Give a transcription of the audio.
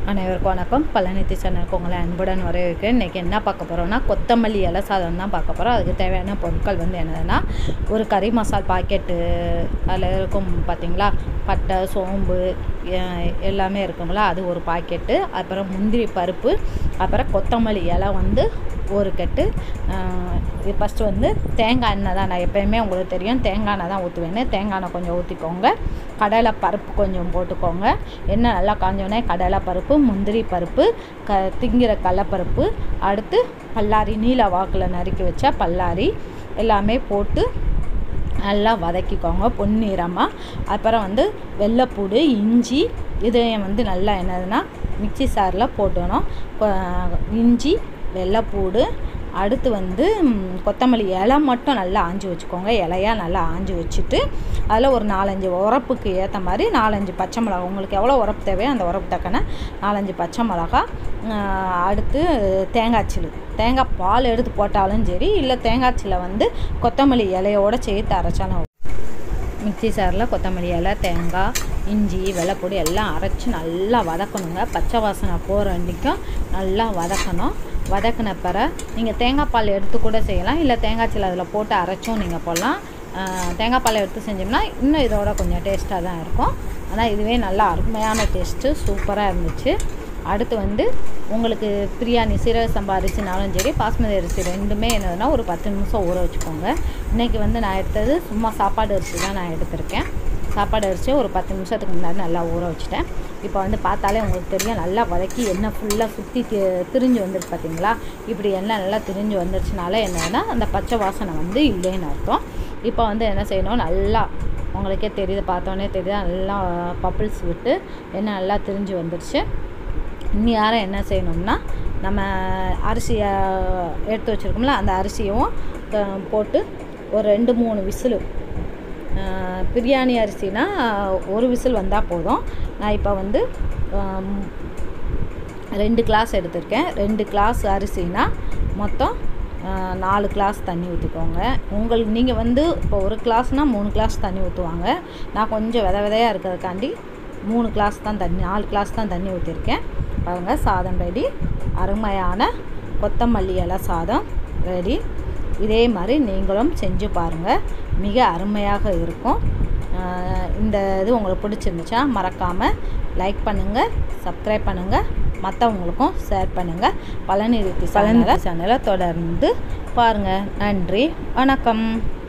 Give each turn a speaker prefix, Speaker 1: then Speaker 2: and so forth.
Speaker 1: அனைவருக்கும் வணக்கம். பழனித்தி சேனலுக்கு உங்களை அன்புடன் வரவேற்கிறேன். இன்றைக்கி என்ன பார்க்க போகிறோம்னா கொத்தமல்லி இலை சாதம் தான் பார்க்க போகிறோம். அதுக்கு தேவையான பொருட்கள் என்னதுன்னா, ஒரு கறி மசால் பாக்கெட்டு, அதில் இருக்கும் பார்த்திங்களா, பட்டை, சோம்பு எல்லாமே இருக்குங்களா, அது ஒரு பாக்கெட்டு. அப்புறம் முந்திரி பருப்பு, அப்புறம் கொத்தமல்லி இலை ஒரு கட்டு. ஃபஸ்ட்டு தேங்காய் எண்ணெய் தான். நான் எப்போயுமே உங்களுக்கு தெரியும் தேங்காய் எண்ணெய் தான் ஊற்றுவேன்னு. தேங்காய் எண்ணெய் கொஞ்சம் ஊற்றிக்கோங்க. கடலை பருப்பு கொஞ்சம் போட்டுக்கோங்க. எண்ணெய் நல்லா காஞ்சோடனே கடலை பருப்பு, முந்திரி பருப்பு, திங்கிற கடலைப்பருப்பு, அடுத்து பல்லாரி, நீல வாக்கில் நறுக்கி வச்ச பல்லாரி எல்லாமே போட்டு நல்லா வதக்கிக்கோங்க பொன்னிறமாக. அப்புறம் வெள்ளைப்பூடு, இஞ்சி இதையும் நல்லா என்னதுன்னா மிக்சி சாரில் போட்டணும். இஞ்சி, வெள்ளைப்பூடு, அடுத்து கொத்தமல்லி இலை மட்டும் நல்லா ஆஞ்சி வச்சுக்கோங்க. இலையாக நல்லா ஆஞ்சி வச்சுட்டு அதில் ஒரு 4-5 உரப்புக்கு ஏற்ற மாதிரி 4-5 பச்சை மிளகா, உங்களுக்கு எவ்வளோ உரப்பு தேவையோ அந்த உரப்பு தக்கன 4-5 பச்சை மிளகா. அடுத்து தேங்காய்ச்சில், தேங்காய் பால் எடுத்து போட்டாலும் சரி, இல்லை தேங்காய்ச்சில் கொத்தமல்லி இலையோடு சேர்த்து அரைச்சாலும். மிக்சி சாரில் கொத்தமல்லி இலை, தேங்காய், இஞ்சி, வெள்ளைப்பூடி எல்லாம் அரைச்சி நல்லா வதக்கணுங்க. பச்சை வாசனை போகிற வரைக்கும் நல்லா வதக்கணும். வதக்கின பிறகு நீங்கள் தேங்காய் பால் எடுத்து கூட செய்யலாம், இல்லை தேங்காய்ச்சில் அதில் போட்டு அரைச்சும் நீங்கள் போடலாம். தேங்காய் பால் எடுத்து செஞ்சோம்னா இன்னும் இதோட கொஞ்சம் டேஸ்ட்டாக தான் இருக்கும். ஆனால் இதுவே நல்லா அருமையான டேஸ்ட்டு, சூப்பராக இருந்துச்சு. அடுத்து உங்களுக்கு பிரியாணி சீரக சம்பா அரிசினாலும் சரி, பாஸ்மதி அரிசி ரெண்டுமே என்னதுன்னா ஒரு 10 நிமிஷம் ஊற வச்சுக்கோங்க. இன்றைக்கி நான் எடுத்தது சும்மா சாப்பாடு அரிசி தான் நான் எடுத்திருக்கேன். சாப்பாடு அரிசியை ஒரு 10 நிமிஷத்துக்கு முன்னாடி நல்லா ஊற வச்சுட்டேன். இப்போ பார்த்தாலே உங்களுக்கு தெரியும், நல்லா வதக்கி எண்ணெய் ஃபுல்லாக சுற்றி திரிஞ்சு வந்துருக்கு பார்த்தீங்களா. இப்படி எண்ணெய் நல்லா திரிஞ்சு வந்துருச்சுனால என்னன்னா அந்த பச்சை வாசனை இல்லைன்னு அர்த்தம். இப்போ என்ன செய்யணும், நல்லா உங்களுக்கே தெரியுது, பார்த்தோன்னே தெரியுது, நல்லா பப்பிள்ஸ் விட்டு எண்ணெய் நல்லா திரிஞ்சு வந்துருச்சு. இன்னும் யாரும் என்ன செய்யணும்னா, நம்ம அரிசியை எடுத்து வச்சுருக்கோம்ல, அந்த அரிசியும் போட்டு ஒரு 2-3 விசிலு. பிரியாணி அரிசினா ஒரு விசில் வந்தால் போதும். நான் இப்போ 2 கிளாஸ் எடுத்திருக்கேன். 2 கிளாஸ் அரிசினா மொத்தம் 4 கிளாஸ் தண்ணி ஊற்றிக்கோங்க. நீங்கள் இப்போ 1 கிளாஸ்னால் 3 கிளாஸ் தண்ணி ஊற்றுவாங்க. நான் கொஞ்சம் விதையாக இருக்கிறதுக்காண்டி 3 கிளாஸ் தான் தண்ணி, 4 கிளாஸ் தான் தண்ணி ஊற்றிருக்கேன். பாருங்கள், சாதம் ரெடி. அருமையான கொத்தமல்லி இலை சாதம் ரெடி. இதே மாதிரி நீங்களும் செஞ்சு பாருங்கள், மிக அருமையாக இருக்கும். இந்த இது உங்களுக்கு பிடிச்சிருந்துச்சா மறக்காமல் லைக் பண்ணுங்கள், சப்ஸ்கிரைப் பண்ணுங்கள், மற்றவங்களுக்கும் ஷேர் பண்ணுங்கள். பழனித்தி சேனலை தொடர்ந்து பாருங்கள். நன்றி, வணக்கம்.